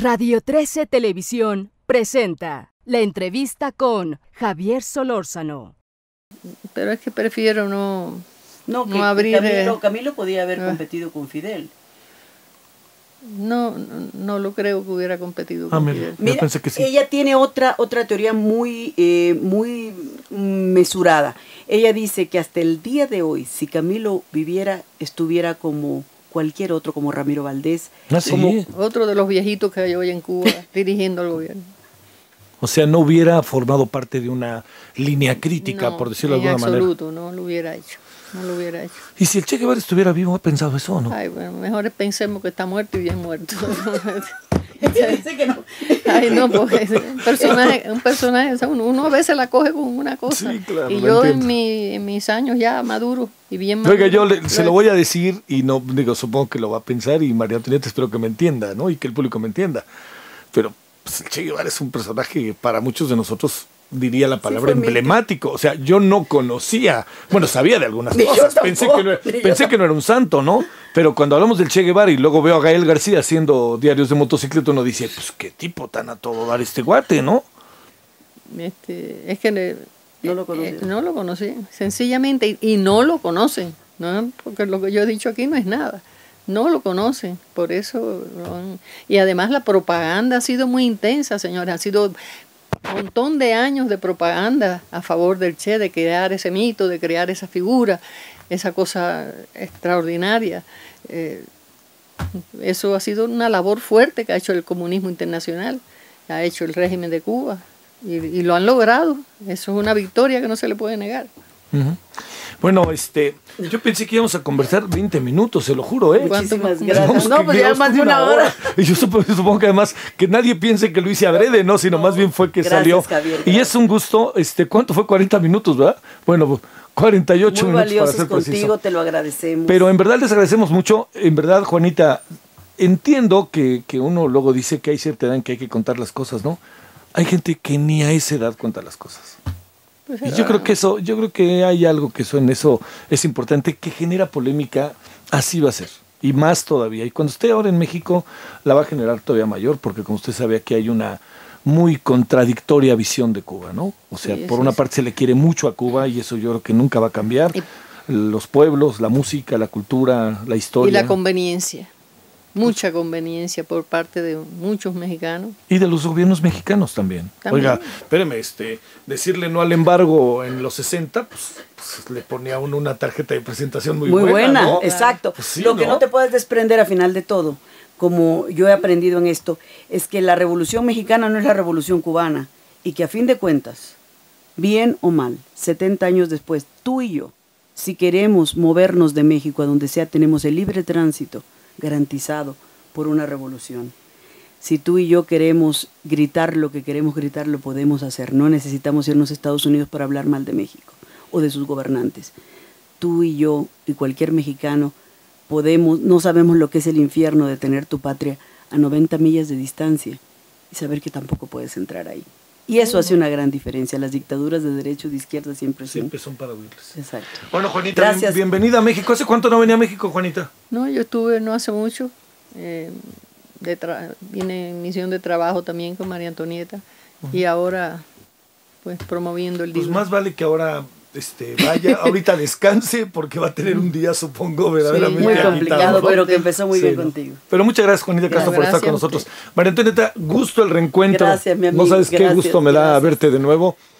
Radio 13 Televisión presenta la entrevista con Javier Solórzano. Pero es que prefiero no que abrir... Camilo podía haber competido con Fidel. No lo creo que hubiera competido con Fidel. Mira, pensé que sí. Ella tiene otra teoría muy mesurada. Ella dice que hasta el día de hoy, si Camilo viviera, estuviera como cualquier otro, como Ramiro Valdés. Como otro de los viejitos que hay hoy en Cuba dirigiendo al gobierno. O sea, no hubiera formado parte de una línea crítica, por decirlo de alguna manera. En absoluto, no lo hubiera hecho. ¿Y si el Che Guevara estuviera vivo, ha pensado eso o no? Ay, bueno, mejor pensemos que está muerto y bien muerto. Dice que no. Ay, no, porque un personaje, o sea, uno a veces la coge con una cosa. Sí, claro, y yo en mis años ya maduro y bien maduro. Oiga, yo se lo voy a decir y no digo, supongo que lo va a pensar y María Antonieta espero que me entienda, ¿no? Y que el público me entienda. Pero pues, el Che Guevara es un personaje para muchos de nosotros, diría la palabra emblemático. O sea, yo no conocía, bueno, sabía de algunas cosas, pensé que no era un santo, ¿no? Pero cuando hablamos del Che Guevara y luego veo a Gael García haciendo diarios de motocicleta, uno dice, pues qué tipo tan a todo dar este guate, ¿no? Es que no lo conocí, sencillamente, y no lo conocen, ¿no? Porque lo que yo he dicho aquí no es nada. No lo conocen, por eso. Y además la propaganda ha sido muy intensa, señores. Ha sido un montón de años de propaganda a favor del Che, de crear ese mito, de crear esa figura, esa cosa extraordinaria. Eso ha sido una labor fuerte que ha hecho el comunismo internacional, ha hecho el régimen de Cuba, y lo han logrado. Eso es una victoria que no se le puede negar. Uh-huh. Bueno, yo pensé que íbamos a conversar 20 minutos, se lo juro, ¿eh? Muchísimas gracias. No, pues ya más de una hora. Y yo supongo que además que nadie piense que lo hice adrede, ¿no? Sino más bien fue que salió. Javier, y es un gusto, ¿cuánto fue? 40 minutos, ¿verdad? Bueno, 48 muy minutos para ser contigo, preciso. te lo agradecemos. Pero en verdad les agradecemos mucho. En verdad, Juanita, entiendo que uno luego dice que hay cierta edad en que hay que contar las cosas, ¿no? Hay gente que ni a esa edad cuenta las cosas. Pues y yo creo que hay algo que en eso es importante, que genera polémica, así va a ser, y más todavía. Y cuando esté ahora en México, la va a generar todavía mayor, porque como usted sabe, aquí hay una muy contradictoria visión de Cuba, ¿no? O sea, por una parte se le quiere mucho a Cuba, y eso yo creo que nunca va a cambiar. Los pueblos, la música, la cultura, la historia. Y la conveniencia. Mucha conveniencia por parte de muchos mexicanos. Y de los gobiernos mexicanos también. Oiga, espéreme, decirle no al embargo en los 60, pues le ponía a uno una tarjeta de presentación muy buena, ¿no? Exacto. Pues sí, lo que no te puedes desprender a final de todo, como yo he aprendido en esto, es que la revolución mexicana no es la revolución cubana, y que a fin de cuentas, bien o mal, 70 años después, tú y yo, si queremos movernos de México a donde sea, tenemos el libre tránsito garantizado por una revolución. Si tú y yo queremos gritar lo que queremos gritar, lo podemos hacer. No necesitamos irnos a Estados Unidos para hablar mal de México o de sus gobernantes. Tú y yo y cualquier mexicano no sabemos lo que es el infierno de tener tu patria a 90 millas de distancia y saber que tampoco puedes entrar ahí. Y eso hace una gran diferencia. Las dictaduras de derecha y de izquierda siempre son para huirles. Exacto. Bueno, Juanita, bienvenida a México. ¿Hace cuánto no venía a México, Juanita? No, yo estuve no hace mucho. Vine en misión de trabajo también con María Antonieta. Y ahora, pues, promoviendo el día. Pues más vale que ahora vaya, ahorita descanse, porque va a tener un día, supongo, verdaderamente muy complicado, ¿no? pero que empezó muy bien contigo. Pero muchas gracias, Juanita Castro, por estar con nosotros. María Antonieta, gusto el reencuentro. Gracias, mi amigo. No sabes qué gusto me da verte de nuevo.